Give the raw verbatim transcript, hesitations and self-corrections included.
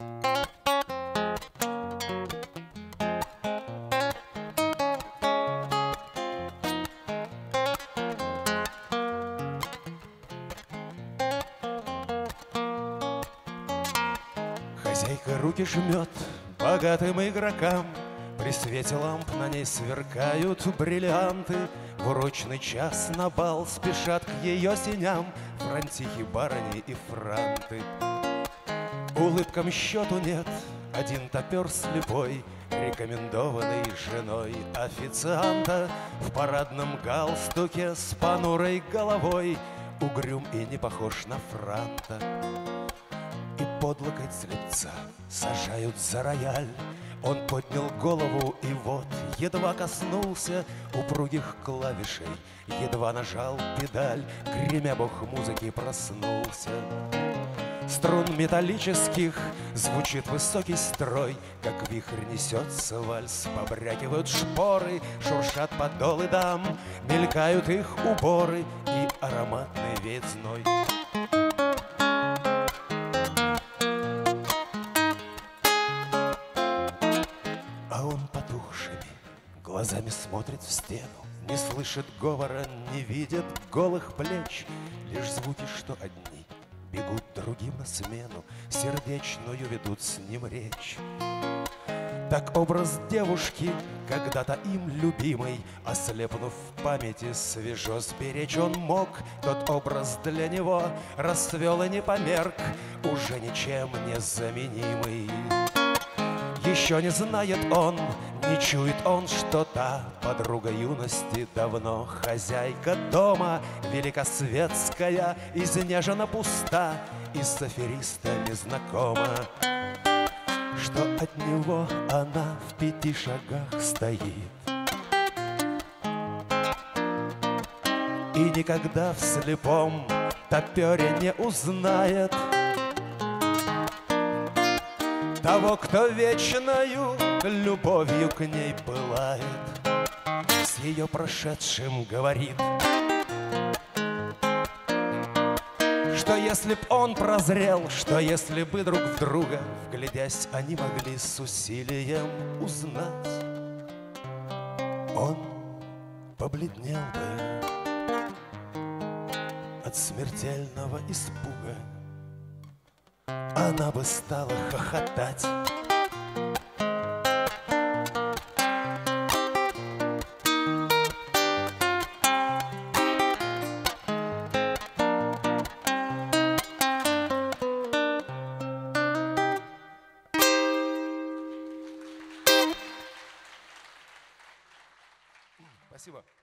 Хозяйка руки жмет богатым игрокам, при свете ламп на ней сверкают бриллианты. В урочный час на бал спешат к ее синям франтихи, барыни и франты. Улыбкам счету нет, один топер слепой, рекомендованный женой официанта, в парадном галстуке с понурой головой, угрюм и не похож на франта. И под локоть слепца сажают за рояль. Он поднял голову и вот едва коснулся упругих клавишей, едва нажал педаль, гремя бог музыки проснулся. Струн металлических звучит высокий строй, как вихрь несется вальс, побрякивают шпоры, шуршат подолы дам, мелькают их уборы и ароматный веет зной. А он потухшими глазами смотрит в стену, не слышит говора, не видит голых плеч, лишь звуки, что одни бегут другим на смену, сердечную ведут с ним речь. Так образ девушки, когда-то им любимой, ослепнув в памяти, свежо сберечь он мог. Тот образ для него расцвел и не померк, уже ничем не заменимый. Еще не знает он, не чует он, что та подруга юности давно хозяйка дома, великосветская, изнежена пуста и с аферистами знакома, что от него она в пяти шагах стоит и никогда в слепом топере не узнает того, кто вечною любовью к ней пылает, с ее прошедшим говорит, что если б он прозрел, что если бы друг в друга, вглядясь, они могли с усилием узнать, он побледнел бы от смертельного испуга, она бы стала хохотать. Спасибо.